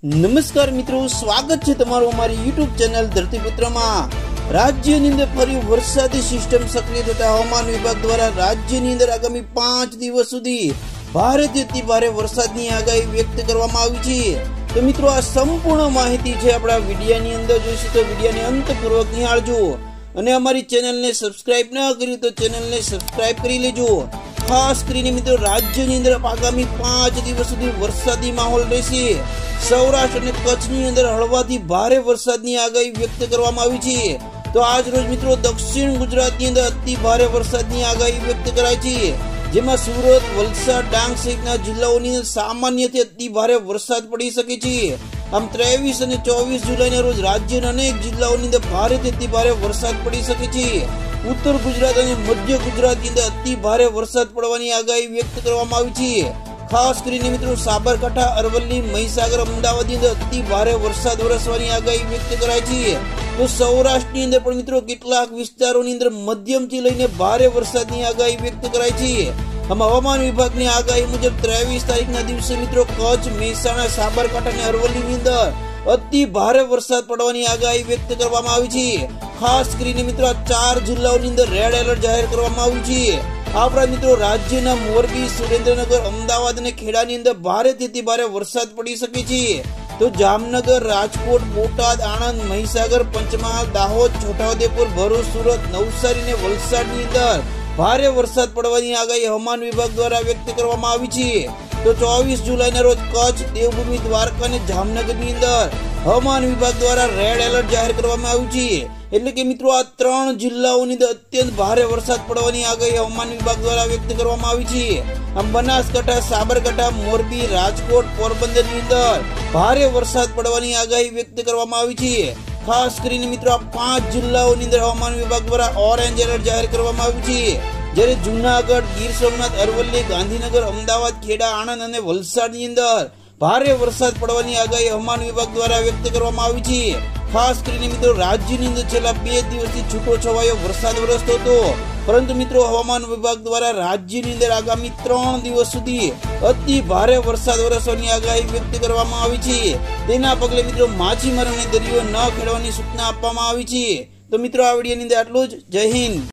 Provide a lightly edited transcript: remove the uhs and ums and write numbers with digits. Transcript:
નમસ્કાર મિત્રો, સ્વાગત છે તમારું અમારી યુટ્યુબ ચેનલ ધરતીપુત્રમાં। રાજ્યની અંદર ફરી વરસાદી સિસ્ટમ સક્રિય થતા હવામાન વિભાગ દ્વારા રાજ્યની અંદર આગામી 5 દિવસ સુધી ભારેથી અતિ ભારે વરસાદની આગાહી વ્યક્ત કરવામાં આવી છે। તો મિત્રો, આ સંપૂર્ણ માહિતી છે આપણા વિડિયોની અંદર જોઈશું, તો વિડિયોને અંતપૂર્વક નિહાળજો અને અમારી ચેનલને સબસ્ક્રાઇબ ન કરી તો ચેનલને સબસ્ક્રાઇબ કરી લેજો। ખાસ કરીને મિત્રો, રાજ્યની અંદર આગામી 5 દિવસ સુધી વરસાદી માહોલ રહેશે। સૌરાષ્ટ્ર અને કચ્છની અંદર હળવાથી ભારે વરસાદની આગાહી વ્યક્ત કરવામાં આવી છે। તો આજ રોજ મિત્રો દક્ષિણ ગુજરાતની અંદર અતિ ભારે વરસાદની આગાહી વ્યક્ત કરાઈ છે, જેમાં સુરત, વલસાડ, ડાંગ સહિતના જિલ્લાઓની અંદર સામાન્યથી અતિ ભારે વરસાદ પડી શકે છે। આમ 23 અને 24 જુલાઈના રોજ રાજ્યના અનેક જિલ્લાઓની અંદર ભારેથી અતિ ભારે વરસાદ પડી શકે છે। ઉત્તર ગુજરાત અને મધ્ય ગુજરાતની અંદર અતિ ભારે વરસાદ પડવાની આગાહી વ્યક્ત કરવામાં આવી છે। ખાસ કરીને મિત્રો સાબરકાંઠા, અરવલ્લી, મહીસાગર, અમદાવાદની અંદર અતિ ભારે વરસાદ વરસવાની આગાહી વ્યક્ત કરાઈ છે। તો સૌરાષ્ટ્રની અંદર પણ મિત્રો કેટલાક વિસ્તારોની અંદર મધ્યમથી લઈને ભારે વરસાદની આગાહી વ્યક્ત કરાઈ છે। આમ હવામાન વિભાગની આગાહી મુજબ 23 તારીખના દિવસે મિત્રો કચ્છ, મહેસાણા, સાબરકાંઠા અને અરવલ્લીની અંદર અતિ ભારે વરસાદ પડવાની આગાહી વ્યક્ત કરવામાં આવી છે। ખાસ કરીને મિત્રો આ 4 જિલ્લાઓની અંદર રેડ એલર્ટ જાહેર કરવામાં આવ્યું છે। આ ઉપરાંત મિત્રો રાજ્યના મોરબી, સુરેન્દ્રનગર, અમદાવાદ અને ખેડાની અંદર ભારેથી અતિ ભારે વરસાદ પડી શકે છે। તો જામનગર, રાજકોટ, બોટાદ, આણંદ, મહીસાગર, પંચમહાલ, દાહોદ, છોટાઉદેપુર, ભરૂચ, સુરત, નવસારી અને વલસાડની અંદર ભારે વરસાદ પડવાની આગાહી હવામાન વિભાગ દ્વારા વ્યક્ત કરવામાં આવી છે। તો 24 જુલાઈના રોજ કચ્છ, દેવભૂમિ, દ્વારકા અને જામનગરની અંદર હવામાન વિભાગ દ્વારા રેડ એલર્ટ જાહેર કરવામાં આવ્યું છે। એટલે કે મિત્રો આ 3 જિલ્લાઓની અંદર અત્યંત ભારે વરસાદ પડવાની આગાહી હવામાન વિભાગ દ્વારા વ્યક્ત કરવામાં આવી છે। આમ બનાસકાંઠા, સાબરકાંઠા, મોરબી, રાજકોટ, પોરબંદરની અંદર ભારે વરસાદ પડવાની આગાહી વ્યક્ત કરવામાં આવી છે। ખાસ કરીને મિત્રો આ 5 જિલ્લાઓની અંદર હવામાન વિભાગ દ્વારા ઓરેન્જ એલર્ટ જાહેર કરવામાં આવ્યું છે, જ્યારે જુનાગઢ, ગીર સોમનાથ, અરવલ્લી, ગાંધીનગર, અમદાવાદ, ખેડા, આણંદ અને વલસાડની અંદર ભારે વરસાદ પડવાની આગાહી હવામાન વિભાગ દ્વારા વ્યક્ત કરવામાં આવી છે। ખાસ કરીને મિત્રો રાજ્યની અંદર છેલ્લા 2 દિવસથી છૂટો છવાયો વરસાદ વરસતો હતો, પરંતુ મિત્રો હવામાન વિભાગ દ્વારા રાજ્યની અંદર આગામી 3 દિવસ સુધી અતિ ભારે વરસાદ વરસવાની આગાહી વ્યક્ત કરવામાં આવી છે। તેના પગલે મિત્રો માછીમારોને દરિયો ન ખેડવાની સૂચના આપવામાં આવી છે। તો મિત્રો આ વિડીયોની અંદર આટલું જ। જય હિન્દ।